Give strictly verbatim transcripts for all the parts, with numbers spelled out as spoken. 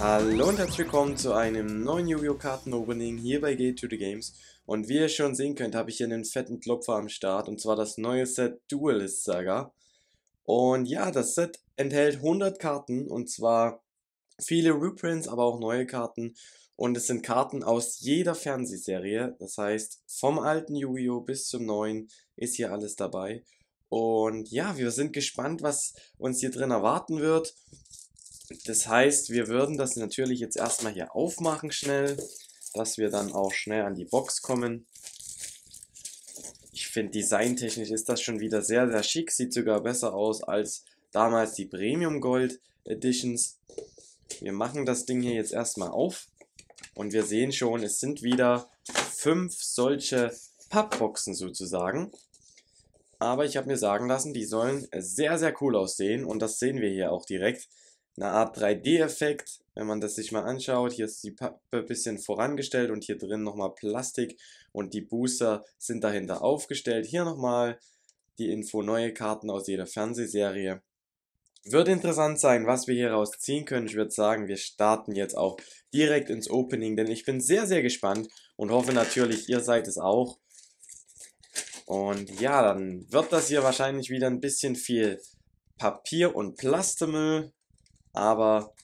Hallo und herzlich willkommen zu einem neuen Yu-Gi-Oh! Karten-Opening hier bei Gate to the Games. Und wie ihr schon sehen könnt, habe ich hier einen fetten Klopfer am Start, und zwar das neue Set Duelist Saga. Und ja, das Set enthält hundert Karten, und zwar viele Reprints, aber auch neue Karten. Und es sind Karten aus jeder Fernsehserie, das heißt vom alten Yu-Gi-Oh! Bis zum neuen ist hier alles dabei. Und ja, wir sind gespannt, was uns hier drin erwarten wird. Das heißt, wir würden das natürlich jetzt erstmal hier aufmachen schnell, dass wir dann auch schnell an die Box kommen. Ich finde, designtechnisch ist das schon wieder sehr, sehr schick. Sieht sogar besser aus als damals die Premium Gold Editions. Wir machen das Ding hier jetzt erstmal auf. Und wir sehen schon, es sind wieder fünf solche Pappboxen sozusagen. Aber ich habe mir sagen lassen, die sollen sehr, sehr cool aussehen. Und das sehen wir hier auch direkt. Eine Art drei D-Effekt, wenn man das sich mal anschaut. Hier ist die Pappe ein bisschen vorangestellt und hier drin nochmal Plastik und die Booster sind dahinter aufgestellt. Hier nochmal die Info, neue Karten aus jeder Fernsehserie. Wird interessant sein, was wir hier rausziehen können. Ich würde sagen, wir starten jetzt auch direkt ins Opening, denn ich bin sehr, sehr gespannt und hoffe natürlich, ihr seid es auch. Und ja, dann wird das hier wahrscheinlich wieder ein bisschen viel Papier und Plastemüll. Aber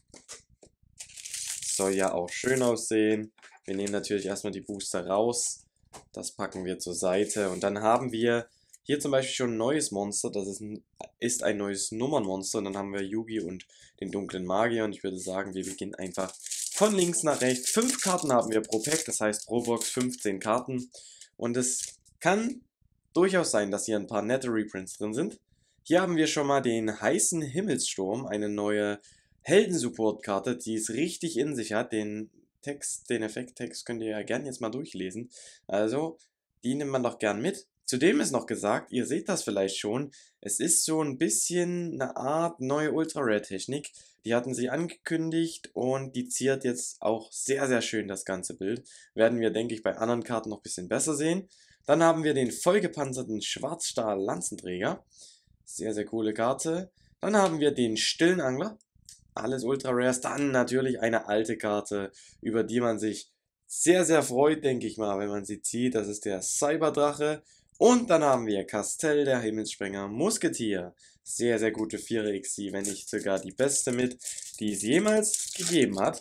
es soll ja auch schön aussehen. Wir nehmen natürlich erstmal die Booster raus. Das packen wir zur Seite. Und dann haben wir hier zum Beispiel schon ein neues Monster. Das ist ein, ist ein neues Nummernmonster. Und dann haben wir Yugi und den dunklen Magier. Und ich würde sagen, wir beginnen einfach von links nach rechts. Fünf Karten haben wir pro Pack. Das heißt pro Box fünfzehn Karten. Und es kann durchaus sein, dass hier ein paar nette Reprints drin sind. Hier haben wir schon mal den heißen Himmelssturm. Eine neue Heldensupport-Karte, die es richtig in sich hat. Den Text, den Effekttext könnt ihr ja gerne jetzt mal durchlesen. Also, die nimmt man doch gern mit. Zudem ist noch gesagt, ihr seht das vielleicht schon, es ist so ein bisschen eine Art neue Ultra-Rare-Technik. Die hatten sie angekündigt und die ziert jetzt auch sehr, sehr schön das ganze Bild. Werden wir, denke ich, bei anderen Karten noch ein bisschen besser sehen. Dann haben wir den vollgepanzerten Schwarzstahl-Lanzenträger. Sehr, sehr coole Karte. Dann haben wir den stillen Angler. Alles Ultra Rares. Dann natürlich eine alte Karte, über die man sich sehr, sehr freut, denke ich mal, wenn man sie zieht. Das ist der Cyberdrache. Und dann haben wir Castell, der Himmelssprenger Musketier. Sehr, sehr gute Vierer X C, wenn nicht sogar die beste mit, die es jemals gegeben hat.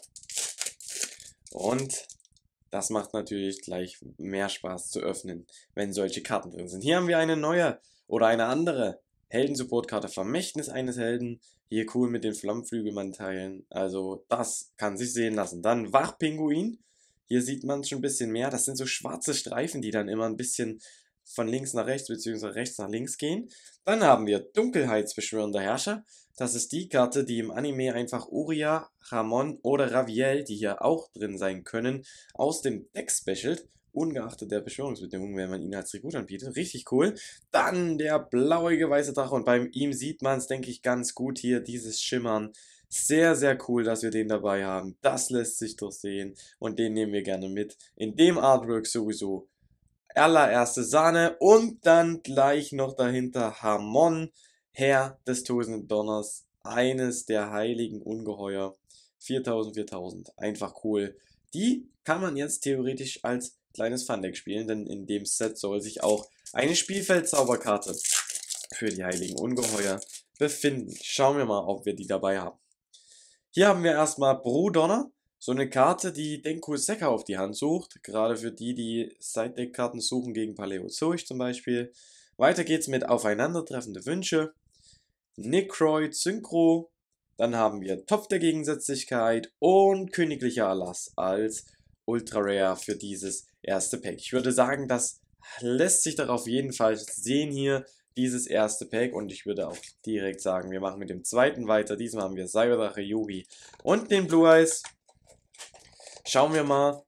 Und das macht natürlich gleich mehr Spaß zu öffnen, wenn solche Karten drin sind. Hier haben wir eine neue oder eine andere Heldensupport-Karte, Vermächtnis eines Helden. Hier cool mit den Flammenflügelmann-Teilen. Also das kann sich sehen lassen. Dann Wachpinguin. Hier sieht man schon ein bisschen mehr. Das sind so schwarze Streifen, die dann immer ein bisschen von links nach rechts bzw. rechts nach links gehen. Dann haben wir Dunkelheitsbeschwörender Herrscher. Das ist die Karte, die im Anime einfach Uria, Ramon oder Raviel, die hier auch drin sein können, aus dem Deck specialt. Ungeachtet der Beschwörungsbedingungen, wenn man ihn als Tribut anbietet. Richtig cool. Dann der blauige weiße Drache. Und bei ihm sieht man es, denke ich, ganz gut hier, dieses Schimmern. Sehr, sehr cool, dass wir den dabei haben. Das lässt sich doch sehen. Und den nehmen wir gerne mit. In dem Artwork sowieso allererste Sahne. Und dann gleich noch dahinter Hamon, Herr des tosenden Donners. Eines der heiligen Ungeheuer. viertausend, viertausend. Einfach cool. Die kann man jetzt theoretisch als kleines Fun-Deck spielen, denn in dem Set soll sich auch eine Spielfeldzauberkarte für die heiligen Ungeheuer befinden. Schauen wir mal, ob wir die dabei haben. Hier haben wir erstmal Brodonner, so eine Karte, die Denko Sekka auf die Hand sucht, gerade für die, die Side-Deck-Karten suchen gegen Paläozoic zum Beispiel. Weiter geht's mit Aufeinandertreffende Wünsche, Necroid Synchro, dann haben wir Topf der Gegensätzlichkeit und Königlicher Erlass als Ultra Rare für dieses erste Pack. Ich würde sagen, das lässt sich doch auf jeden Fall sehen hier, dieses erste Pack. Und ich würde auch direkt sagen, wir machen mit dem zweiten weiter. Diesmal haben wir Cyberdrache, Yugi und den Blue Eyes. Schauen wir mal.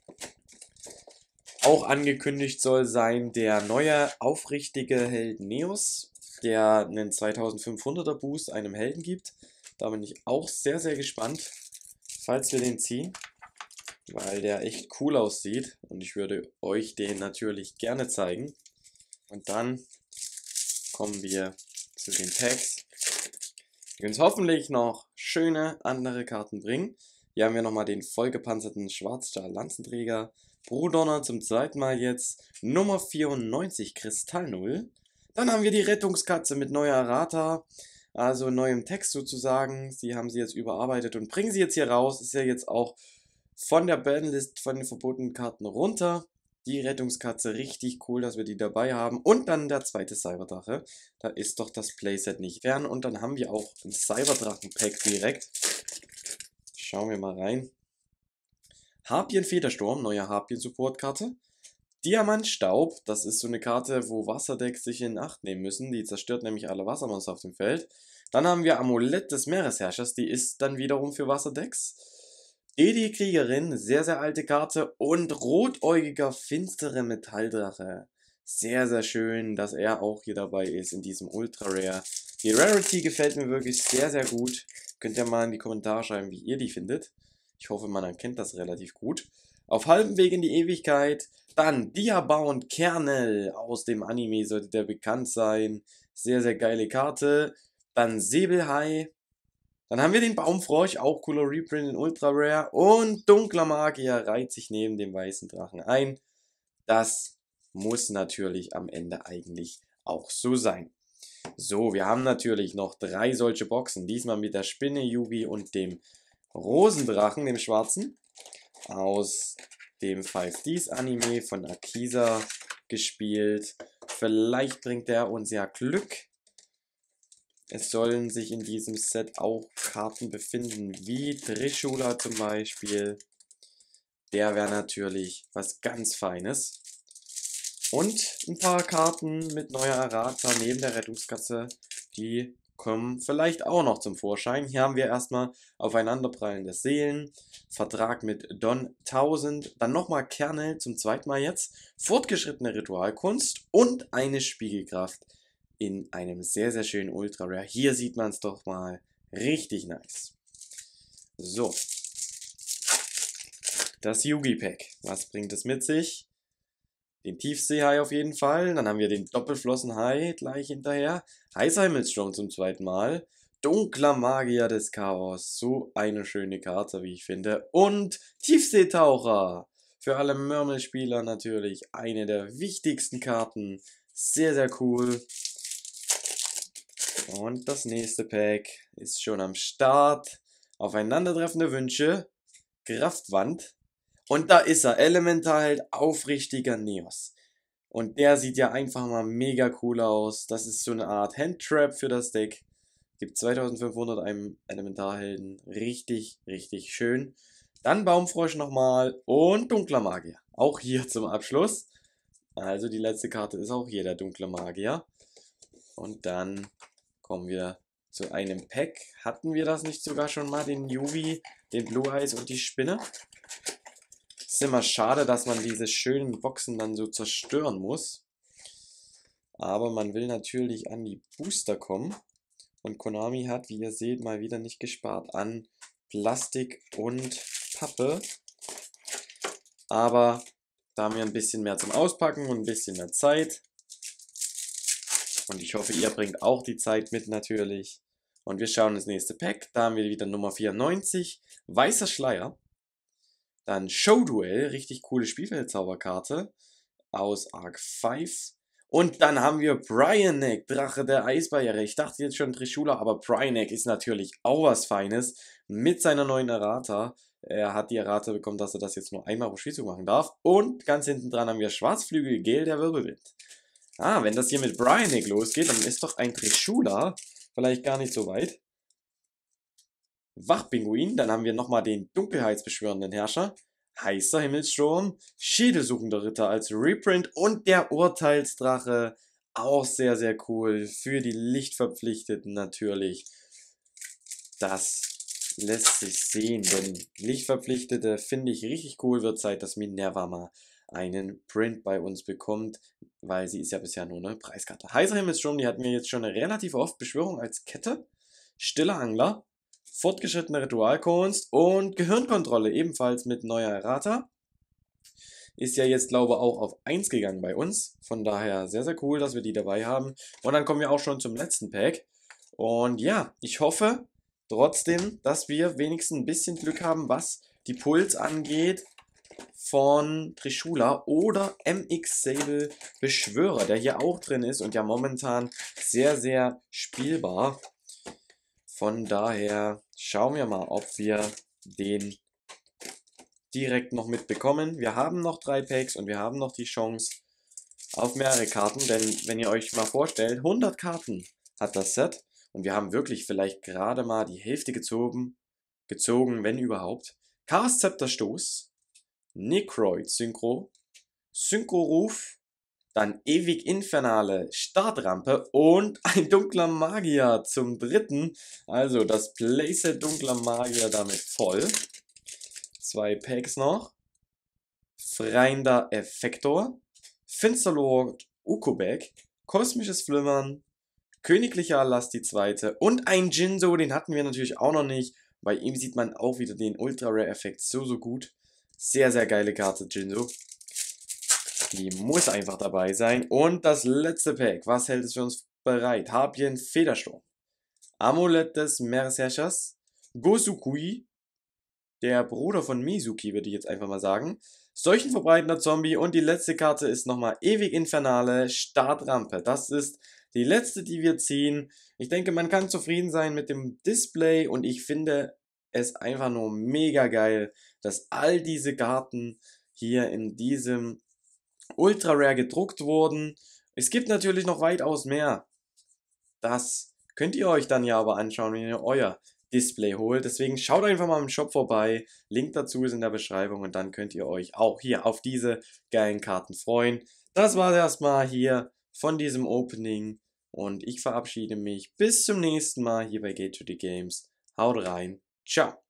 Auch angekündigt soll sein der neue aufrichtige Held Neos, der einen zweitausendfünfhunderter Boost einem Helden gibt. Da bin ich auch sehr, sehr gespannt, falls wir den ziehen, weil der echt cool aussieht und ich würde euch den natürlich gerne zeigen. Und dann kommen wir zu den Packs, die uns hoffentlich noch schöne andere Karten bringen. Hier haben wir nochmal den vollgepanzerten Schwarzstahl-Lanzenträger. Brudonner zum zweiten Mal jetzt. Nummer vierundneunzig, Kristall null. Dann haben wir die Rettungskatze mit neuer Errata. Also neuem Text sozusagen. Sie haben sie jetzt überarbeitet und bringen sie jetzt hier raus. Ist ja jetzt auch von der Banlist von den verbotenen Karten runter. Die Rettungskatze, richtig cool, dass wir die dabei haben. Und dann der zweite Cyberdrache. Da ist doch das Playset nicht fern. Und dann haben wir auch ein Cyberdrachen-Pack direkt. Schauen wir mal rein. Harpien Federsturm, neue Harpien-Support-Karte. Diamantstaub, das ist so eine Karte, wo Wasserdecks sich in Acht nehmen müssen. Die zerstört nämlich alle Wassermonster auf dem Feld. Dann haben wir Amulett des Meeresherrschers, die ist dann wiederum für Wasserdecks. Edi Kriegerin, sehr sehr alte Karte. Und rotäugiger finstere Metalldrache. Sehr sehr schön, dass er auch hier dabei ist in diesem Ultra Rare. Die Rarity gefällt mir wirklich sehr sehr gut. Könnt ihr mal in die Kommentare schreiben, wie ihr die findet. Ich hoffe, man erkennt das relativ gut. Auf halbem Weg in die Ewigkeit. Dann Diabound Kernel aus dem Anime, sollte der bekannt sein. Sehr, sehr geile Karte. Dann Säbelhai. Dann haben wir den Baumfrosch, auch cooler Reprint in Ultra Rare. Und Dunkler Magier reiht sich neben dem weißen Drachen ein. Das muss natürlich am Ende eigentlich auch so sein. So, wir haben natürlich noch drei solche Boxen. Diesmal mit der Spinne, Yugi und dem Rosendrachen, dem schwarzen. Aus dem five Ds Anime von Akisa gespielt. Vielleicht bringt der uns ja Glück. Es sollen sich in diesem Set auch Karten befinden, wie Trishula zum Beispiel. Der wäre natürlich was ganz Feines. Und ein paar Karten mit neuer Errata neben der Rettungskatze, die kommen vielleicht auch noch zum Vorschein. Hier haben wir erstmal aufeinanderprallende Seelen, Vertrag mit Don tausend, dann nochmal Kernel zum zweiten Mal jetzt, fortgeschrittene Ritualkunst und eine Spiegelkraft in einem sehr, sehr schönen Ultra Rare. Hier sieht man es doch mal richtig nice. So, das Yugi-Pack, was bringt es mit sich? Den Tiefseehai auf jeden Fall. Dann haben wir den Doppelflossenhai gleich hinterher. Heißer Himmelsstrom zum zweiten Mal. Dunkler Magier des Chaos. So eine schöne Karte, wie ich finde. Und Tiefseetaucher. Für alle Murmelspieler natürlich eine der wichtigsten Karten. Sehr, sehr cool. Und das nächste Pack ist schon am Start. Aufeinandertreffende Wünsche. Kraftwand. Und da ist er, Elementalheld, aufrichtiger Neos. Und der sieht ja einfach mal mega cool aus. Das ist so eine Art Handtrap für das Deck. Gibt zweitausendfünfhundert einem Elementarhelden. Richtig, richtig schön. Dann Baumfrosch nochmal und Dunkler Magier. Auch hier zum Abschluss. Also die letzte Karte ist auch hier der Dunkle Magier. Und dann kommen wir zu einem Pack. Hatten wir das nicht sogar schon mal, den Yugi, den Blue Eyes und die Spinne? Es ist immer schade, dass man diese schönen Boxen dann so zerstören muss. Aber man will natürlich an die Booster kommen. Und Konami hat, wie ihr seht, mal wieder nicht gespart an Plastik und Pappe. Aber da haben wir ein bisschen mehr zum Auspacken und ein bisschen mehr Zeit. Und ich hoffe, ihr bringt auch die Zeit mit natürlich. Und wir schauen ins nächste Pack. Da haben wir wieder Nummer vierundneunzig. Weißer Schleier. Dann Showduell, richtig coole Spielfeldzauberkarte aus Arc fünf. Und dann haben wir Bryanek, Drache der Eisbarriere. Ich dachte jetzt schon Trishula, aber Bryanek ist natürlich auch was Feines mit seiner neuen Errata. Er hat die Errata bekommen, dass er das jetzt nur einmal pro Spielzug machen darf. Und ganz hinten dran haben wir Schwarzflügel, Gel der Wirbelwind. Ah, wenn das hier mit Bryanek losgeht, dann ist doch ein Trishula vielleicht gar nicht so weit. Wachpinguin, dann haben wir nochmal den dunkelheitsbeschwörenden Herrscher, heißer Himmelssturm, schädelsuchender Ritter als Reprint und der Urteilsdrache, auch sehr, sehr cool, für die Lichtverpflichteten natürlich. Das lässt sich sehen, denn Lichtverpflichtete finde ich richtig cool, wird Zeit, dass Minerva mal einen Print bei uns bekommt, weil sie ist ja bisher nur eine Preiskarte. Heißer Himmelssturm, die hatten wir jetzt schon relativ oft, Beschwörung als Kette, stiller Angler, fortgeschrittene Ritualkunst und Gehirnkontrolle, ebenfalls mit neuer Errata. Ist ja jetzt, glaube ich, auch auf eins gegangen bei uns. Von daher sehr, sehr cool, dass wir die dabei haben. Und dann kommen wir auch schon zum letzten Pack. Und ja, ich hoffe, trotzdem, dass wir wenigstens ein bisschen Glück haben, was die Puls angeht von Trishula oder M X Sable Beschwörer, der hier auch drin ist und ja momentan sehr, sehr spielbar. Von daher schauen wir mal, ob wir den direkt noch mitbekommen. Wir haben noch drei Packs und wir haben noch die Chance auf mehrere Karten, denn wenn ihr euch mal vorstellt, hundert Karten hat das Set und wir haben wirklich vielleicht gerade mal die Hälfte gezogen, gezogen, wenn überhaupt. Chaos Scepter Stoß, Necroid Synchro, Synchro-Ruf, dann Ewig Infernale Startrampe und ein dunkler Magier zum dritten. Also das Playset dunkler Magier damit voll. Zwei Packs noch. Freinder Effektor, Finsterlord Ukobek, Kosmisches Flimmern, Königlicher Erlass die zweite und ein Jinzo, den hatten wir natürlich auch noch nicht. Bei ihm sieht man auch wieder den Ultra Rare Effekt so, so gut. Sehr, sehr geile Karte, Jinzo. Die muss einfach dabei sein. Und das letzte Pack. Was hält es für uns bereit? Harpien Federsturm. Amulett des Meeresherrschers. Gosukui. Der Bruder von Mizuki, würde ich jetzt einfach mal sagen. Seuchenverbreitender Zombie. Und die letzte Karte ist nochmal Ewig Infernale Startrampe. Das ist die letzte, die wir ziehen. Ich denke, man kann zufrieden sein mit dem Display. Und ich finde es einfach nur mega geil, dass all diese Karten hier in diesem Ultra Rare gedruckt wurden. Es gibt natürlich noch weitaus mehr. Das könnt ihr euch dann ja aber anschauen, wenn ihr euer Display holt. Deswegen schaut einfach mal im Shop vorbei. Link dazu ist in der Beschreibung und dann könnt ihr euch auch hier auf diese geilen Karten freuen. Das war es erstmal hier von diesem Opening und ich verabschiede mich. Bis zum nächsten Mal hier bei Gate to the Games. Haut rein. Ciao.